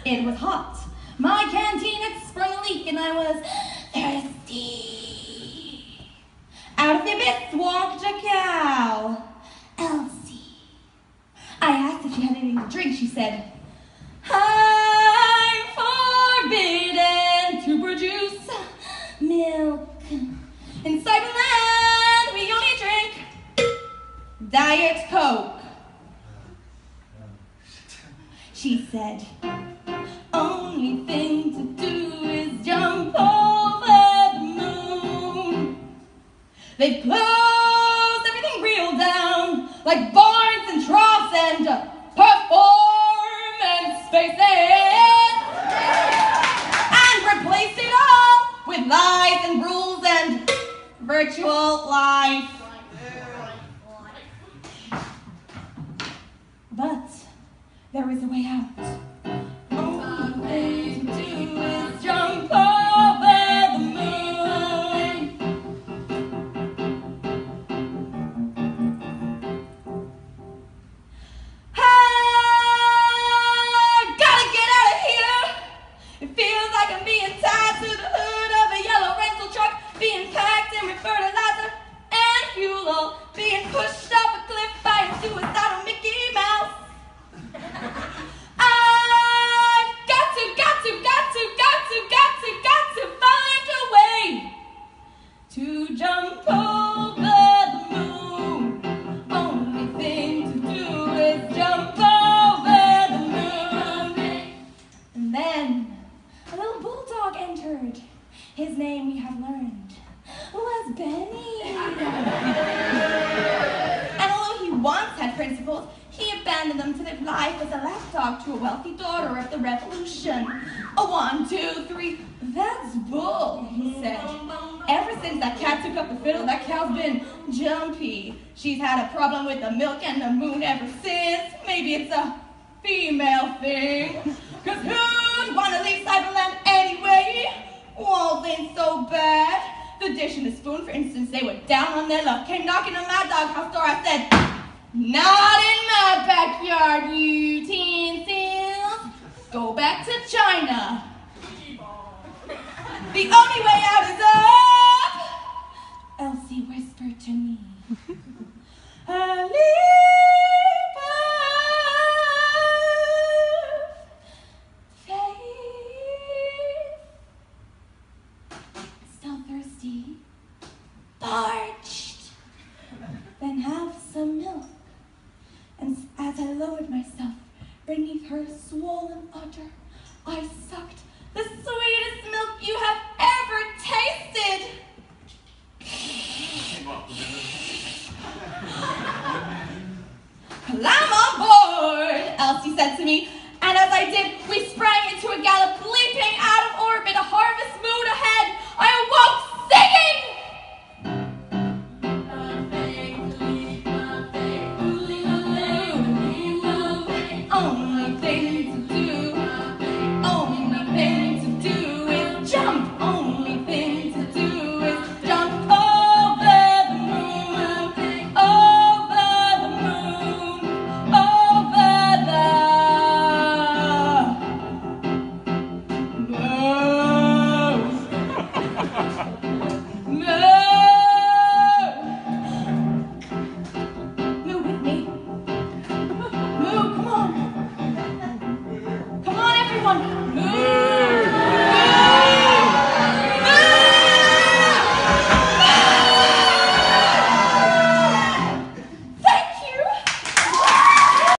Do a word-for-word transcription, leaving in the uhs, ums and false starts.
It was hot. My canteen had sprung a leak and I was thirsty. Out of the abyss walked a cow, Elsie. I asked if she had anything to drink. She said, I'm forbidden to produce milk. In Cyberland, we only drink Diet Coke. She said, only thing to do is jump over the moon. They've closed everything real down, like barns and troughs and performance spaces, and replaced it all with lies and rules and virtual life. But there is a way out. Only thing to do is jump over the moon. I gotta get out of here. It feels like I'm being tied to the hood of a yellow rental truck, being packed in with fertilizer and fuel, being pushed off a cliff by a suicidal Mickey Mouse. I've got to, got to, got to, got to, got to, got to find a way to jump over the moon. Only thing to do is jump over the moon. And then a little bulldog entered. His name, we have learned, was Benny. And although he once had principles, he abandoned them to live life as a lapdog to a wealthy daughter of the revolution. A one, two, three, that's bull, he said. Ever since that cat took up the fiddle, that cow's been jumpy. She's had a problem with the milk and the moon ever since. Maybe it's a female thing. Cause who'd want to leave Cyberland anyway? Walls ain't so bad. The dish and the spoon, for instance, they were down on their luck. Came knocking on my doghouse door, I said, not in my backyard, utensils. Go back to China. The only way out is up, Elsie whispered to me. A leap of faith. Still thirsty, parched. Then have some milk. And as I lowered myself beneath her swollen udder, I sucked the sweetest milk you have ever tasted. Climb on board, Elsie said to me, and as I did, we sprang into a gallop, leaping out of orbit, a harvest moon ahead. I awoke singing! Only thing to do, only thing to do is jump. Only thing to do is jump over the moon, over the moon, over the moon. Move with me. Move, come on.